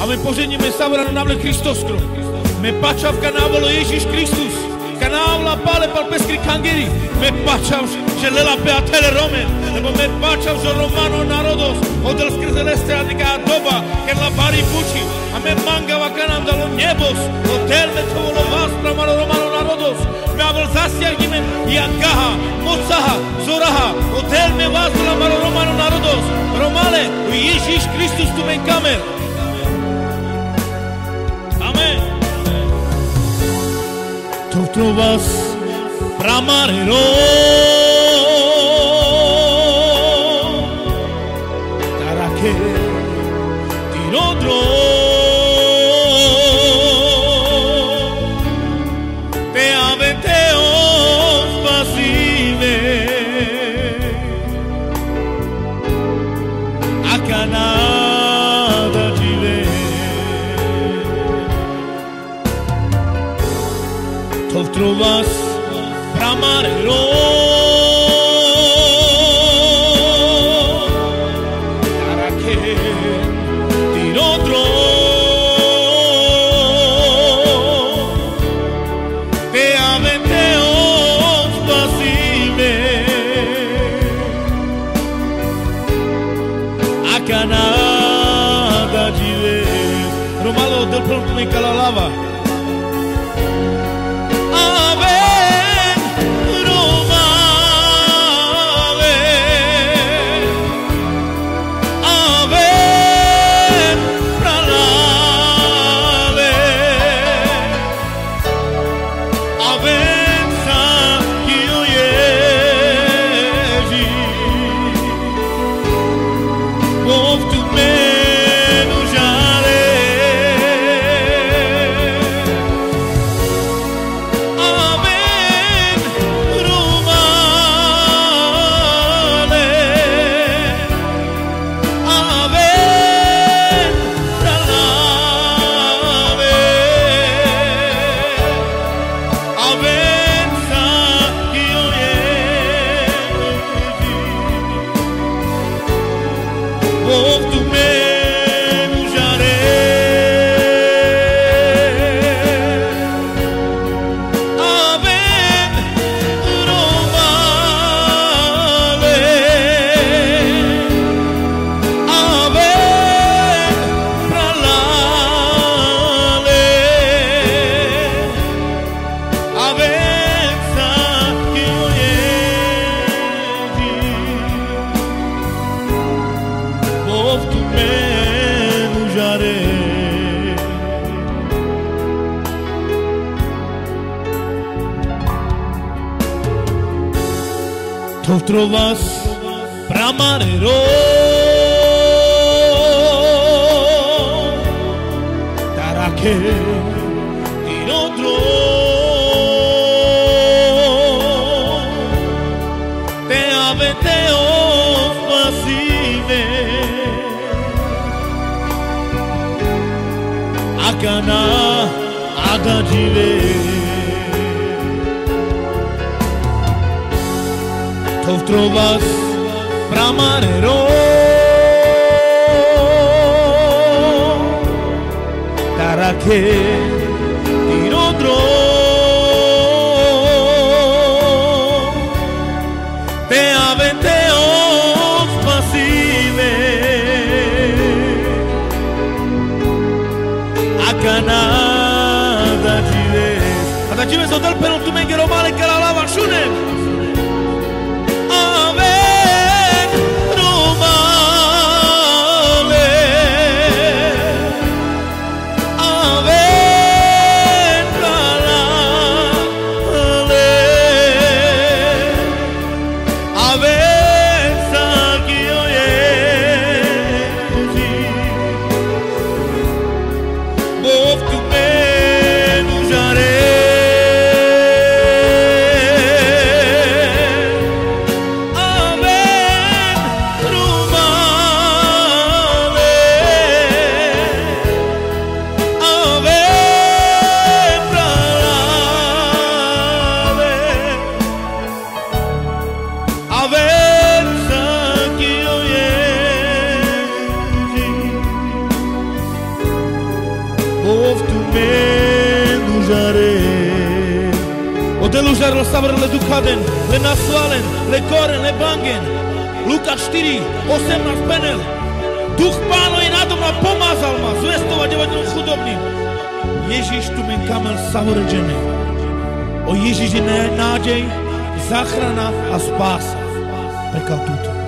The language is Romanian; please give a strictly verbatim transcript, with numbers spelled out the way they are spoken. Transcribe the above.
Ame požehníme sabra na navle Kristoskro. Me pačav kanavolo Ježíš Kristus. Kanavla pale pal peskri kangeri. Me pačav že lela pe atele Romen. Lebo me pačav že Romano narodos. Odel skrzeleste adica doba. Ker la bari puči. Ame mangava kanam dalo nebos. Odel me tovolo vas pramalo Romano narodos. Me avol zasjagime Iangaha, Mocaha, Zoraha. Odel me vas pramalo Romano narodos. Romale, u Ježíš Kristus tu men kamer. Tu trovas pramarero Tarake Tirodro Te aveteos pasive Akanada dive Tu trovas pramarero Tarake Tirodro Te aveteos pasive Akanada dive Romalo del pronto me calalava Tu trovas pramarero Tarake Tirodro Te aveteos pasive Akana agadive Tu trovas pramarero Tarake Tirodro Te aveteos pasive Akanada dives Ada dives odel pero tu mengero male que la lava shunem Of tu me menujare. O delužarul savr le dukaden, le nasvalen, le koren, le bangen. Luka štyri osemnásť panel. Duch Pánov je nado mnou, pomazal ma zvestovať evanjelium chudobným. Ježiš tu men kamel sahoređene. O Ježiš je nádej, záchrana a spása. Prekal túto.